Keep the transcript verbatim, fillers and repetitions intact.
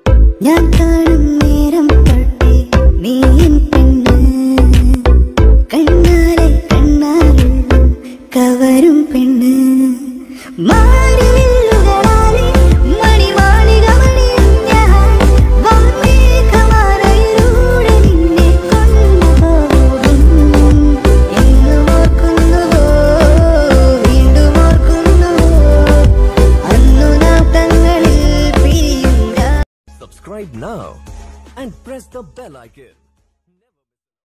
ഞാൻ കാണും നേരം തൊട്ടേ നീ എൻ പെണ്ണ്, കണ്ണാലെ കണ്ണാലുള്ളും കവരും പെണ്ണ്. മാറിവില്ലുകളാലെ മണിമാളിക മണിയും ഞാൻ വാർമേഘമാലയിലൂടെ നിന്നെ കൊണ്ടുപോകും. എന്നും ഓർക്കുന്നുവോ, വീണ്ടും ഓർക്കുന്നുവോ അന്നു നാം തങ്ങളിൽ പിരിയുക. Subscribe now and press the bell icon.